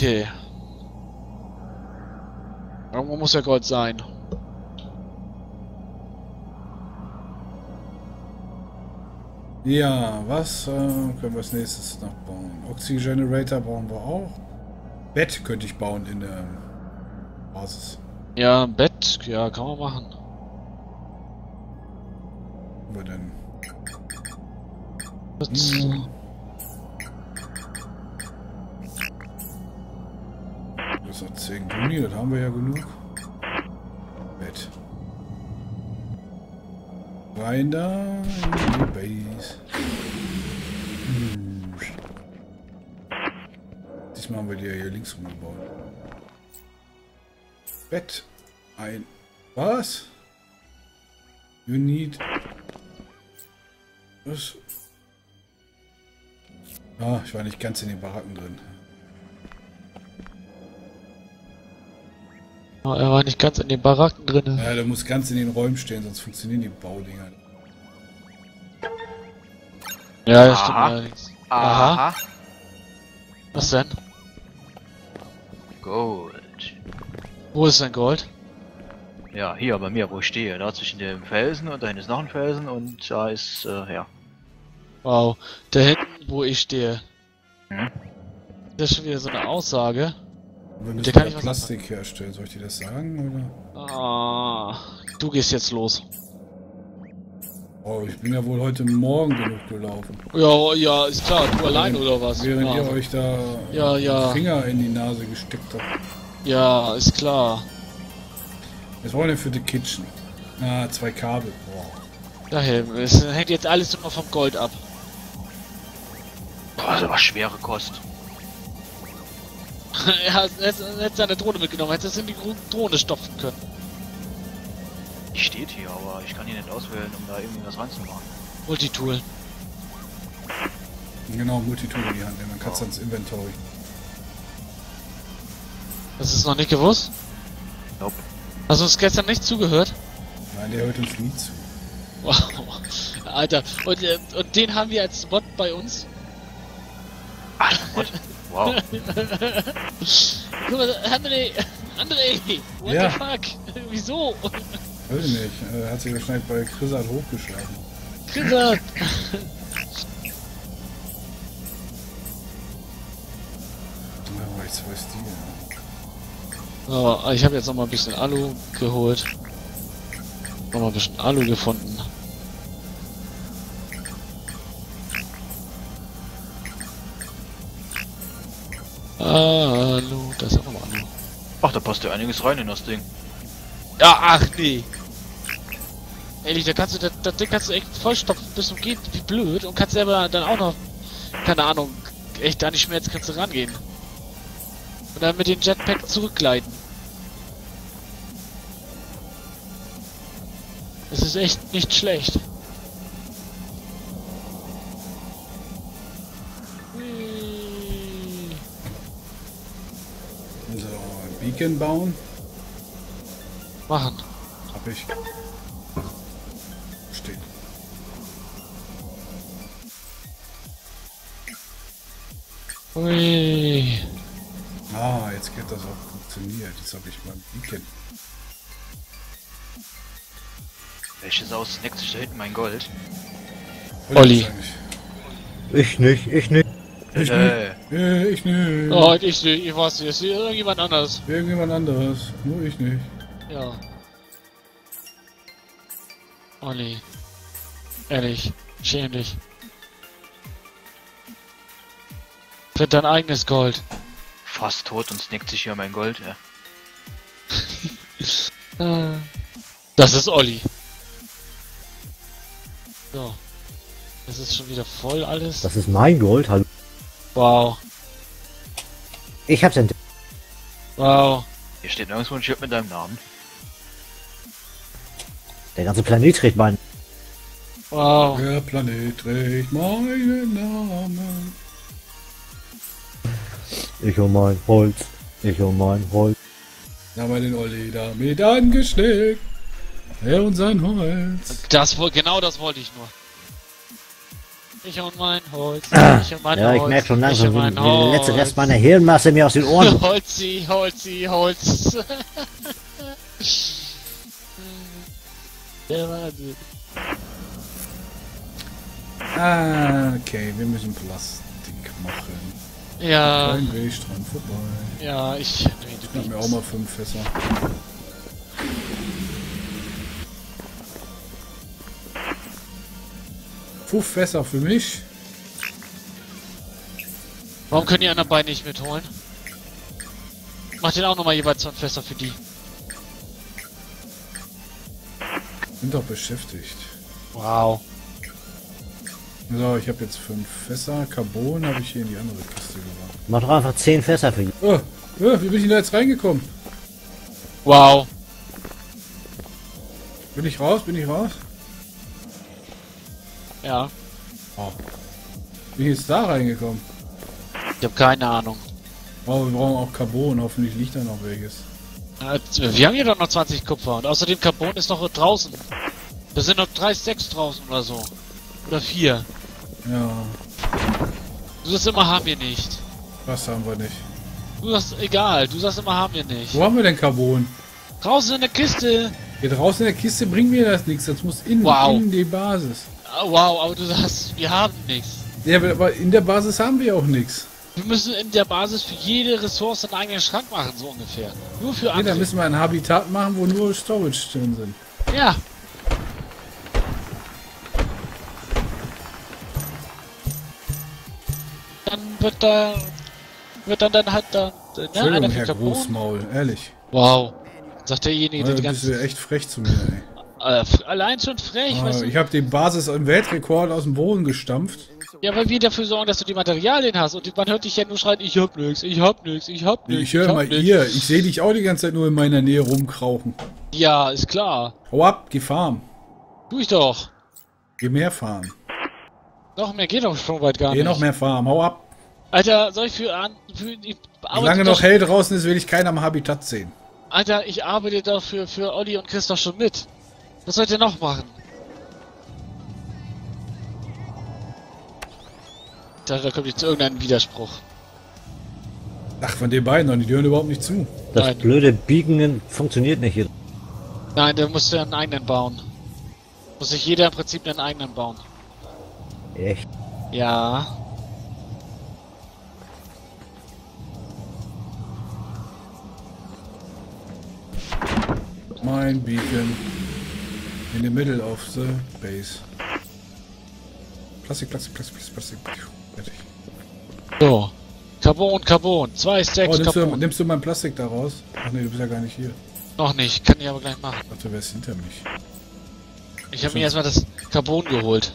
Okay. Irgendwo muss ja Gold sein. Ja, was können wir als nächstes noch bauen? Oxygenerator brauchen wir auch. Bett könnte ich bauen in der Basis. Ja, ein Bett, ja, kann man machen. Wo wir denn? Das, Das hat 10 Gummi, das haben wir ja genug. Bett. Rein da in die Base. Diesmal haben wir die ja hier links rumgebaut. Bett. Ein. Was? You need. Was? Ah, ich war nicht ganz in den Baracken drin. oh, er war nicht ganz in den Baracken drin. Ja, der muss ganz in den Räumen stehen, sonst funktionieren die Baudinger. Ja, das stimmt allerdings. Aha. Was denn? Gold. Wo ist denn Gold? Ja, hier bei mir, wo ich stehe. Da zwischen dem Felsen und da hinten ist noch ein Felsen und da ist, ja. Wow. Da hinten, wo ich stehe. Hm? Das ist schon wieder so eine Aussage. Wir Der müssen kann ja ich was Plastik herstellen. Soll ich dir das sagen? Oder? Ah, du gehst jetzt los. Oh, ich bin ja wohl heute Morgen genug gelaufen. Ja, ja, ist klar. Du allein oder was? Während Ja. ihr euch da Ja. den Finger in die Nase gesteckt habt. Ja, ist klar. Was wollen wir für die Kitchen? Ah, 2 Kabel. Boah. Daher, es hängt jetzt alles immer vom Gold ab. Boah, das war schwere Kost. Er hat seine Drohne mitgenommen, hätte es in die Drohne stopfen können. Die steht hier, aber ich kann die nicht auswählen, um da irgendwie was reinzumachen. Multitool. Genau, Multitool in die Hand nehmen. Dann kannst du ins Inventory. Hast du es noch nicht gewusst? Nope. Hast du uns gestern nicht zugehört? Nein, der hört uns nie zu. Wow. Alter, und den haben wir als Bot bei uns? Ach, what? Wow. Guck mal, André, what Ja. the fuck? Wieso? Weiß ich nicht. Hat sich wahrscheinlich bei Chrisat hochgeschlagen. Gesagt. Ja, ich weiß die. So, ich habe jetzt noch mal ein bisschen Alu geholt. Noch mal ein bisschen Alu gefunden. Alu, da ist auch noch mal Alu. Ach, da passt ja einiges rein in das Ding. Ja, ach nee. Ehrlich, da kannst du das Ding kannst du echt vollstopfen bis zum geht wie blöd und kannst selber dann auch noch, keine Ahnung, echt da nicht mehr jetzt kannst du rangehen. Und dann mit dem Jetpack zurückgleiten. Es ist echt nicht schlecht. Hui. So, ein Beacon bauen. Machen. Hab ich. Steht. Hui. Ah, jetzt geht das auch funktioniert. Jetzt habe ich mal ein Beacon. Welches aus snackt sich da hinten mein Gold? Olli. Ich nicht. Ich nicht. Ich Oh, nicht. ich weiß nicht, ist irgendjemand anders. Irgendjemand anderes. Nur ich nicht. Ja. Olli. Ehrlich, schäm dich. Find dein eigenes Gold. Fast tot und snackt sich hier mein Gold, ja. Das ist Olli. So. Das ist schon wieder voll alles. Das ist mein Gold, hallo. Wow. Ich hab's entdeckt. Wow. Hier steht nirgendwo ein Schild mit deinem Namen. Der ganze Planet trägt meinen. Wow. Der Planet trägt meinen Namen. Ich um mein Holz. Ich um mein Holz. Da haben wir den Olli damit angesteckt. Er und sein Holz. Genau das wollte ich nur. Ich und mein Holz. Ich und mein Ja, ich Holz. merke schon Ich langsam, und wie mein der letzte Holz. Rest meiner Hirnmasse mir aus den Ohren. Holzi, Holzi, Holz. Der Wahnsinn. Ah, okay, wir müssen Plastik machen. Ja, Kein Weg dran vorbei. ja, ich... Ich hab mir auch mal 5 Fässer. Fünf Fässer für mich. Warum können die anderen beiden nicht mitholen? Mach den auch nochmal jeweils 2 Fässer für die. Bin doch beschäftigt. Wow. So, ich habe jetzt 5 Fässer. Carbon habe ich hier in die andere Kiste gebracht. Mach doch einfach 10 Fässer für ihn. Oh, wie bin ich denn da jetzt reingekommen? Wow. Bin ich raus? Bin ich raus? Ja. Oh. Bin ich jetzt da reingekommen? Ich habe keine Ahnung. Oh, wir brauchen auch Carbon. Hoffentlich liegt da noch welches. Wir haben hier doch noch 20 Kupfer und außerdem Carbon ist noch draußen. Da sind noch 3 Stacks draußen oder so. Oder 4. Ja, Du sagst immer, haben wir nicht. was haben wir nicht? Du sagst, egal, du sagst immer, haben wir nicht. Wo haben wir denn Carbon? Draußen in der Kiste. Hier draußen in der Kiste bringt mir das nichts. Das muss in die Basis. Ah, wow, aber du sagst, wir haben nichts. Ja, aber in der Basis haben wir auch nichts. Wir müssen in der Basis für jede Ressource einen eigenen Schrank machen, so ungefähr. Nur für Ja, da andere. müssen wir ein Habitat machen, wo nur Storage drin sind. Ja. Dann wird dann halt da... Ne, Entschuldigung, einer Herr für Carbon. Großmaul, ehrlich. Wow. Sagt derjenige, der Ja, die du bist ganze... ja echt frech zu mir, ey. Allein schon frech, weißt du? Ich habe den Basis im Weltrekord aus dem Boden gestampft. Ja, weil wir dafür sorgen, dass du die Materialien hast und man hört dich ja nur schreien, ich hab nix, ich hab nix, ich hab nix. Ich höre hab mal nix. ihr. Ich sehe dich auch die ganze Zeit nur in meiner Nähe rumkrauchen. Ja, ist klar. Hau ab, geh farmen. Tu ich doch. Geh mehr farmen. Noch mehr geht doch schon weit gar Geh nicht. noch mehr farmen. Hau ab. Alter, soll ich ich Solange noch hell draußen ist, will ich keinen am Habitat sehen. Alter, ich arbeite doch für Olli und Christoph schon mit. Was sollt ihr noch machen? Da kommt jetzt irgendein Widerspruch. Ach, von den beiden noch, die hören überhaupt nicht zu. Das Nein. blöde Biegen funktioniert nicht hier. Nein, der muss ja einen eigenen bauen. Muss sich jeder im Prinzip einen eigenen bauen. Echt? Ja. Mein Beacon. In the middle of the base. Plastik. Fertig. So. Carbon. 2 Stacks Oh, Carbon. nimmst du mein Plastik da raus? Ach nee, du bist ja gar nicht hier. Noch nicht, kann ich aber gleich machen. Ach, du wärst hinter mich. Ich habe mir erstmal das Carbon geholt.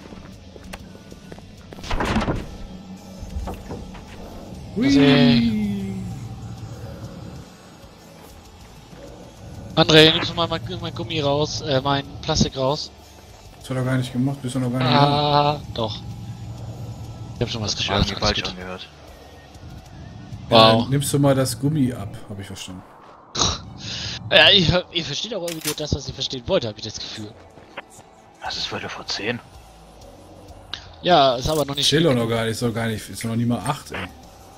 André, nimmst du mal mein Gummi raus, mein Plastik raus? Das hat er gar nicht gemacht, bist du noch gar nicht hier. Ah, doch. Ich hab schon was Das hat sich gemacht. irgendwie alles falsch gut. angehört. Wow. Nimmst du mal das Gummi ab, habe ich verstanden. Ja, ihr versteht auch irgendwie nur das, was ihr verstehen wollt, habe ich das Gefühl. Das ist Viertel vor 10. Ja, ist aber noch nicht Chill doch noch gar nicht, ist doch gar nicht, ist noch nie mal 8, ey.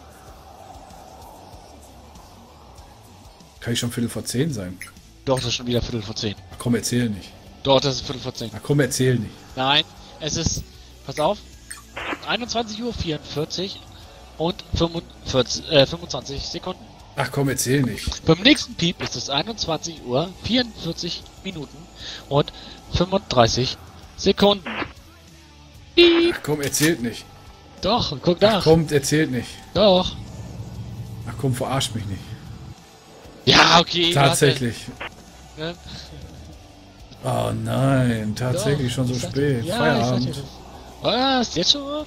Kann ich schon Viertel vor 10 sein? Doch, das ist schon wieder Viertel vor 10. Ach komm, erzähl nicht. Doch, das ist Viertel vor 10. Ach komm, erzähl nicht. Nein, es ist, pass auf, 21:44 und 25 Sekunden. Ach komm, erzähl nicht. Beim nächsten Piep ist es 21:44 und 35 Sekunden. Piep. Ach komm, erzählt nicht. Doch, guck nach. Ach komm, erzählt nicht. Doch. Ach komm, verarscht mich nicht. Ja, okay. Tatsächlich. Warte, ne? Oh nein, tatsächlich Doch, schon so ich sag- spät. Ja, Feierabend. ich sag dir das. Was? Jetzt schon?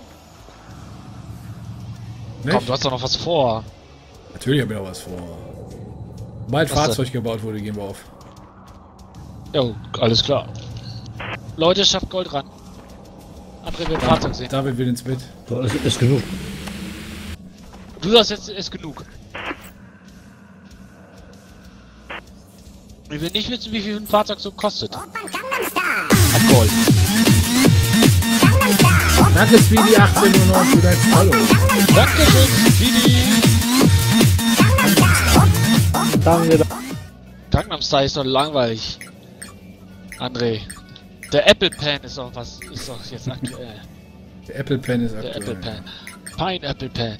Nicht? Komm, du hast doch noch was vor. Natürlich habe ich noch was vor. Sobald Was Fahrzeug gebaut wurde, gehen wir auf. Jo, alles klar. Leute, schafft Gold ran. André will ein Fahrzeug sehen. David will ins Bett. So, ist genug. Du sagst jetzt, ist genug. Ich will nicht wissen, wie viel ein Fahrzeug so kostet. Hat Gold. Danke, Speedy 1809 für dein Follow. Dankeschön, Speedy. Danke. Gangnam Style ist doch langweilig. André. Der Apple Pen ist doch was, ist doch jetzt aktuell. Der Apple Pen ist Der aktuell. Apple Pen. Pineapple Pen.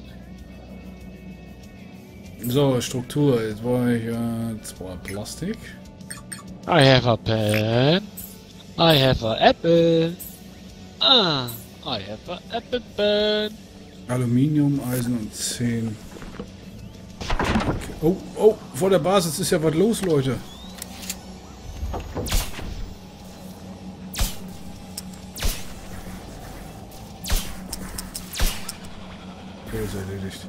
So, Struktur. Jetzt brauche ich zwei Plastik. I have a pen. I have a apple. Ah, I have a apple pen. Aluminium, Eisen und 10. Okay. Oh, oh, vor der Basis ist ja was los, Leute. Okay, ist erledigt.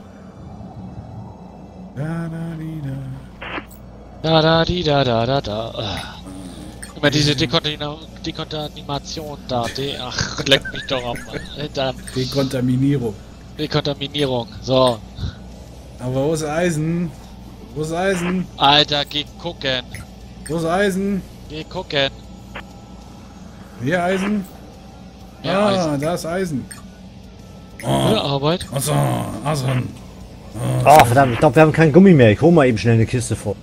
Da, da, di, da. Da da di da da da da. Ah. Immer diese Dekontamination da. Ach, leck mich doch am hinterm Dekontaminierung. Dekontaminierung. So. Aber wo ist Eisen? Wo ist Eisen? Alter, geh gucken. Wo ist Eisen? Geh gucken. Hier Eisen? Ja, Eisen. Da ist Eisen. Gute Arbeit. Also, Eisen. Oh, verdammt, ich glaube, wir haben kein Gummi mehr. Ich hole mal eben schnell eine Kiste vor.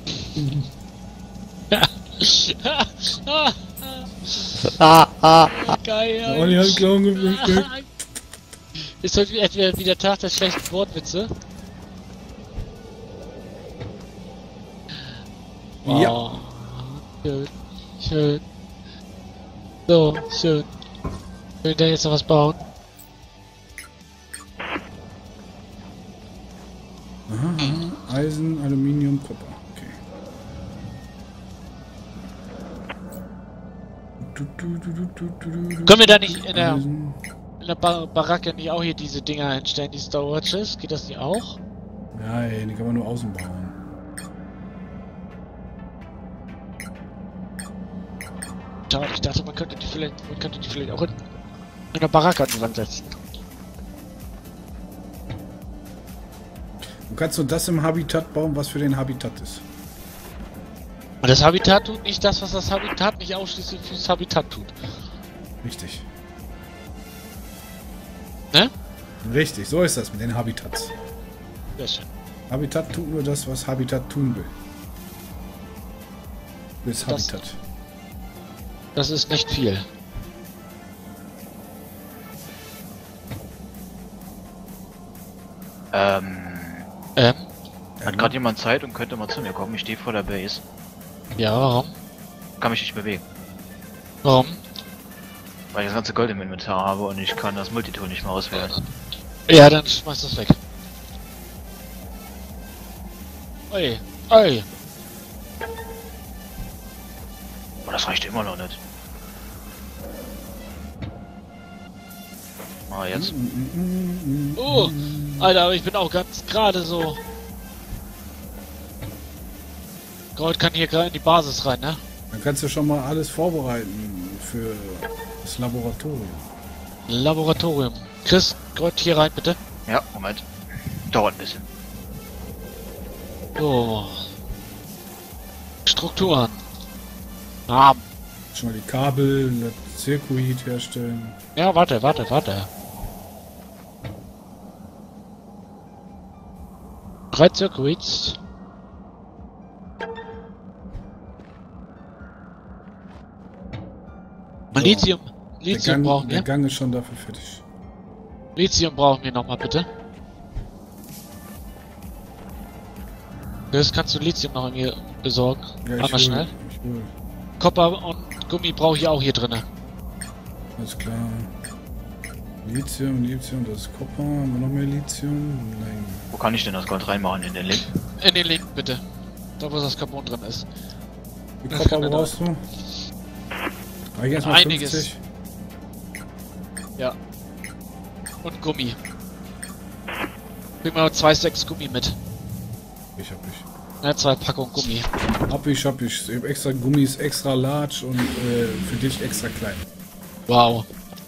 Geil. Oh, die hat Klauen geflüchtet. Ist heute etwa wieder Tag der schlechten Wortwitze? Ja. Oh, schön. Schön. So, schön. Will ich da jetzt noch was bauen? Aha, aha. Eisen, Aluminium, Kupfer. Okay. Können wir da nicht in der, Eisen. Baracke nicht auch hier diese Dinger hinstellen, die Storages? Geht das nicht auch? Nein, die kann man nur außen bauen. Schade, ich dachte, man könnte die vielleicht auch in der Baracke an die Wand setzen. Du kannst nur das im Habitat bauen, was für den Habitat ist. Und das Habitat tut nicht das, was das Habitat nicht ausschließlich fürs Habitat tut. Richtig. Ne? Richtig, so ist das mit den Habitats. Sehr schön. Habitat tut nur das, was Habitat tun will. Das Habitat. Das ist nicht viel. Hat gerade jemand Zeit und könnte mal zu mir kommen? Ich stehe vor der Base. Ja, warum? Kann mich nicht bewegen. Warum? Weil ich das ganze Gold im Inventar habe und ich kann das Multitool nicht mehr auswählen. Ja, dann schmeiß das weg. Oi, oi. Aber das reicht immer noch nicht. Ah, jetzt. Oh, Alter, aber ich bin auch ganz gerade so. Gold kann hier gerade in die Basis rein, ne? Dann kannst du schon mal alles vorbereiten für das Laboratorium. Laboratorium. Chris, Gold hier rein, bitte. Ja, Moment. Dauert ein bisschen. So. Strukturen. Ah, Schon mal die Kabel, das Zirkuit herstellen. ja, warte. 3 Circuits. So. Lithium Der Gang, brauchen der wir. Gang ist schon dafür fertig. Lithium brauchen wir nochmal, bitte. Das kannst du Lithium noch mir besorgen. Ja, Einmal schnell. Ich hol. Kopper und Gummi brauche ich auch hier drinne. Alles klar. Lithium, das ist Kupfer. Haben wir noch mehr Lithium? Nein. Wo kann ich denn das Gold reinmachen? In den Link? In den Link, bitte. Da, wo das Carbon drin ist. Wie Das Kupfer kann er brauchst du? Reicht erstmal Einiges. 50. Ja. Und Gummi. Bring mal 2 Stacks Gummi mit. Ich hab ich. Ja, 2 Packungen Gummi. Hab ich. Ich hab extra Gummis, extra large und für dich extra klein. Wow.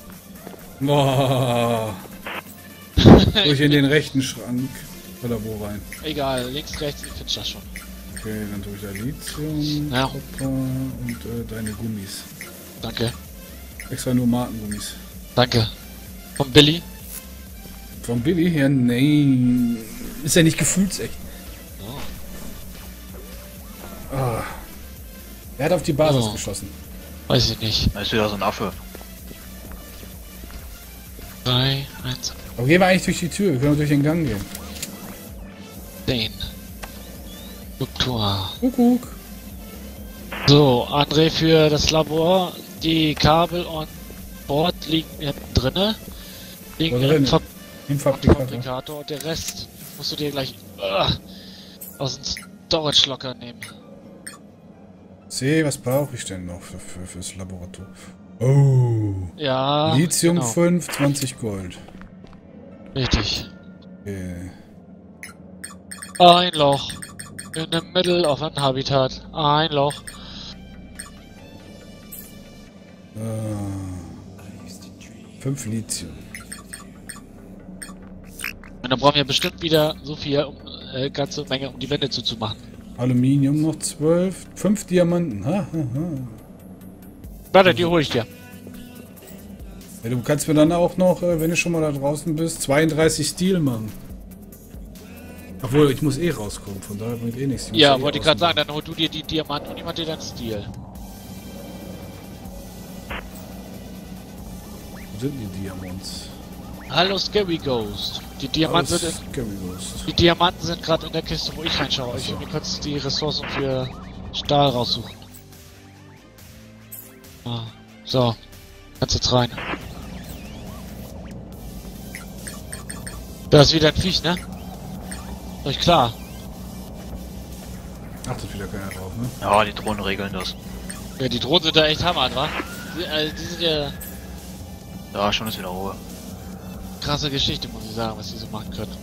Boah. Durch in den rechten Schrank. Oder wo rein? Egal, links, rechts, ich finde das schon. Okay, dann tue ich da Lithium, Ja. Kupfer und deine Gummis. Danke. Extra nur Markengummis. Danke. Von Billy. Von Billy? Ja, nein. Ist ja nicht gefühlsecht. Oh. Ah. Er hat auf die Basis Oh. geschossen. Weiß ich nicht. Da ist wieder so ein Affe. 3, 1, Aber gehen wir eigentlich durch die Tür. Wir können auch durch den Gang gehen. 10. Struktur. Kuckuck. So, André für das Labor. Die Kabel und Board liegen hinten drinne. Liegen Wo drin? im Im Fabrikator. Fabrikator und der Rest musst du dir gleich aus dem Storage Locker nehmen. Was brauche ich denn noch fürs Laboratorium? Oh. Ja. Lithium genau. 5, 20 Gold. Richtig. Okay. Ein Loch. In the middle of an Habitat. Ein Loch. Ah. 5 Lithium. Und dann brauchen wir bestimmt wieder so viel, um ganze Menge, um die Wände zuzumachen. Aluminium noch 12. 5 Diamanten. Ha, ha, ha. Warte, die hole ich dir. Ja, du kannst mir dann auch noch, wenn du schon mal da draußen bist, 32 Steel machen. Obwohl, ich muss eh rauskommen, von daher bringt eh nichts. muss Ja, eh wollte ich gerade sagen, rauskommen. dann hol du dir die Diamanten und ich mach dir deinen Stil. Wo sind die Diamants? Hallo Scary Ghost. Die Diamanten Alles sind Scary Ghost. die Diamanten sind gerade in der Kiste, wo ich reinschaue. Ach so. Ich mir kurz die Ressourcen für Stahl raussuchen. Ah, so, kannst jetzt rein. Da ist wieder ein Viech, ne? Ist euch klar? Achtet wieder keiner drauf, ne? Ja, die Drohnen regeln das. Ja, die Drohnen sind da echt hammer, wa? Die sind ja Ja, schon ist wieder Ruhe. krasse Geschichte, muss ich sagen, was die so machen können.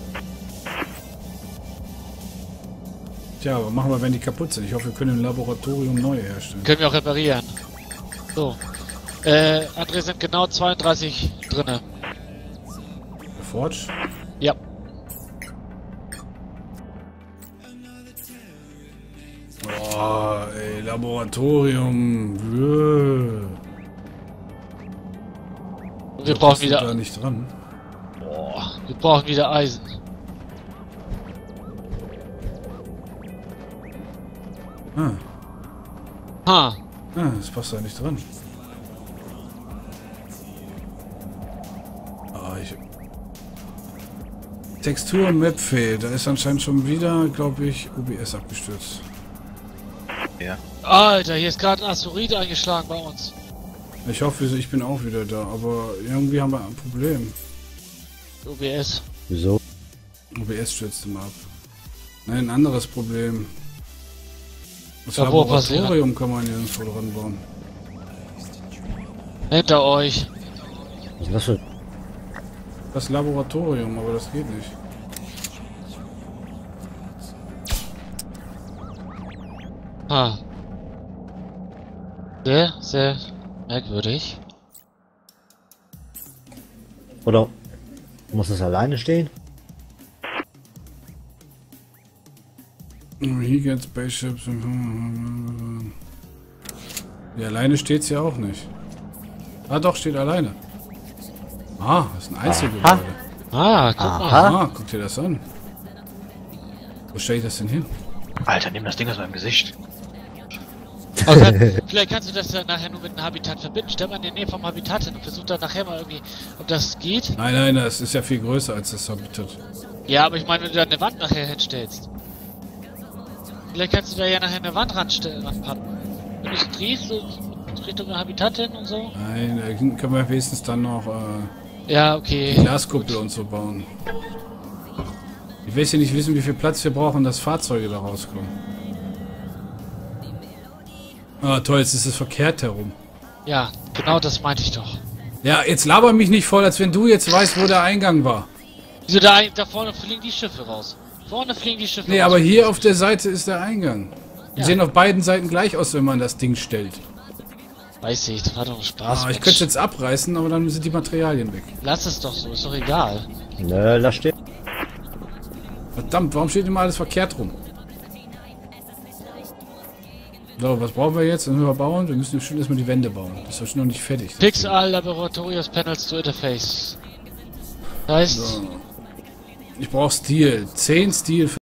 Tja, aber machen wir, wenn die kaputt sind. Ich hoffe, wir können im Laboratorium neue herstellen. Können wir auch reparieren. So. André, sind genau 32 drinne. Forge? Ja. Boah, ey, Laboratorium. Und wir brauchen Da wieder. nicht dran. Boah, wir brauchen wieder Eisen. Ah, Ha. das passt da nicht dran. Ah, Textur Map fehlt. Da ist anscheinend schon wieder, glaube ich, OBS abgestürzt. Ja. Alter, hier ist gerade ein Asteroid eingeschlagen bei uns. Ich hoffe, ich bin auch wieder da, aber irgendwie haben wir ein Problem. OBS. Wieso? OBS stürzt immer ab. Nein, ein anderes Problem. Das Ja, wo passiert? Laboratorium kann man nirgendwo dran bauen. Hinter euch. Was ist das für... Das Laboratorium, aber das geht nicht. Ha. Sehr, sehr merkwürdig. Oder muss es alleine stehen? Hier geht's Spaceships. Ja, alleine steht's ja auch nicht. Ah, doch, steht alleine. Ah, das ist ein Einzelgebäude. Ah, guck mal. Ah, guck dir das an. Wo stelle ich das denn hin? Alter, nimm das Ding aus meinem Gesicht. Okay, vielleicht kannst du das dann nachher nur mit einem Habitat verbinden. Stell mal in der Nähe vom Habitat hin und versuch dann nachher mal irgendwie, ob das geht. Nein, nein, das ist ja viel größer als das Habitat. Ja, aber ich meine, wenn du da eine Wand nachher hinstellst. Vielleicht kannst du da ja nachher eine Wand ranpappen. Wenn du es drehst, so Richtung Habitat hin und so. Nein, da können wir wenigstens dann noch Ja, okay. Glaskuppel und so bauen. Ich will ja nicht wissen, wie viel Platz wir brauchen, dass Fahrzeuge da rauskommen. Ah, toll, jetzt ist es verkehrt herum. Ja, genau das meinte ich doch. Ja, jetzt laber mich nicht voll, als wenn du jetzt weißt, wo der Eingang war. Wieso da vorne fliegen die Schiffe raus? Vorne fliegen die Schiffe Nee, raus. aber hier auf der Seite ist der Eingang. Die Ja. sehen auf beiden Seiten gleich aus, wenn man das Ding stellt. Weiß ich, das war doch Spaß. Ah, ich Mensch. könnte es jetzt abreißen, aber dann sind die Materialien weg. Lass es doch so, ist doch egal. Nö, lass stehen. Verdammt, warum steht immer alles verkehrt rum? So, was brauchen wir jetzt? Dann müssen wir bauen. Wir müssen bestimmt erstmal die Wände bauen. Das ist noch nicht fertig. Fix all Laboratorios Panels to Interface. Das heißt, So. Ich brauche Steel. 10 Steel für